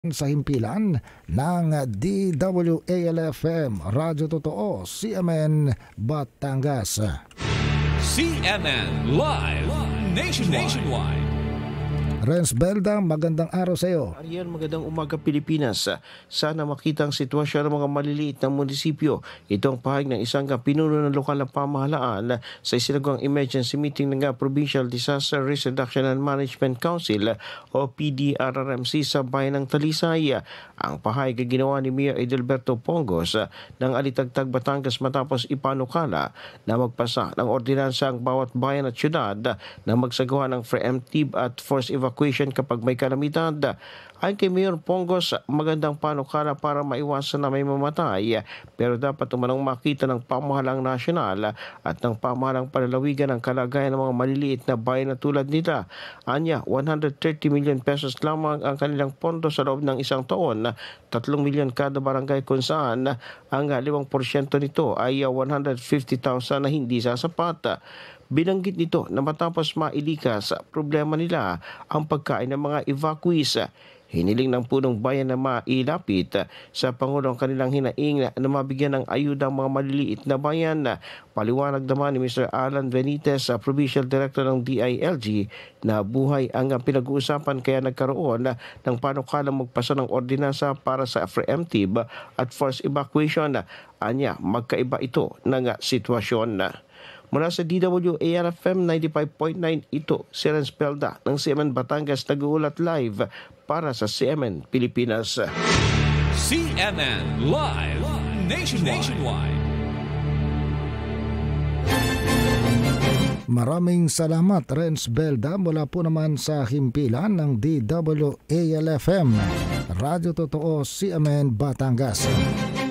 sa himpilan ng DWALFM Radyo Totoo, CMN Batangas. CMN Live Nationwide. Renz Belda, magandang araw sa iyo. Arian, magandang umaga Pilipinas. Sana makita ang sitwasyon ng mga maliliit na munisipyo. Ito ang pahayag ng isang pinuno ng lokal na pamahalaan sa isinagawang emergency meeting ng Provincial Disaster Risk Reduction and Management Council o PDRRMC sa bayan ng Talisay. Ang pahayag ay ginawa ni Mayor Edelberto Pongos ng Alitagtag, Batangas matapos ipanukala na magpasa ng ordinansa ang bawat bayan at syudad na magsagawa ng preemptive at force evacuation kapag may kalamidad. Ayon kay Mayor Pongos, magandang panukala para maiwasan na may mamatay, pero dapat umanong makita ng pamahalang nasyonal at ng pamahalang palalawigan ang kalagayan ng mga maliliit na bayan na tulad nila. Anya, 130 million pesos lamang ang kanilang pondo sa loob ng isang taon, 3 milyon kada barangay kung saan ang 5% nito ay 150,000 na hindi sasapat. Binanggit nito na matapos mailikas problema nila ang pagkain ng mga evacuees. Hiniling ng punong bayan na mailapit sa Pangulo ang kanilang hinaing na mabigyan ng ayuda ang mga maliliit na bayan. Paliwanag naman ni Mr. Alan Benitez, Provincial Director ng DILG, na buhay ang pinag-uusapan kaya nagkaroon ng panukalang magpasa ng ordinansa para sa preemptive at forced evacuation. Anya, magkaiba ito ng sitwasyon. Mula sa DWALFM 95.9, ito si Renz Belda ng CMN Batangas, nag-uulat live para sa CMN Pilipinas. CMN Live Nationwide. Maraming salamat, Renz Belda, mula po naman sa himpilan ng DWALFM Radyo Totoo, CMN Batangas.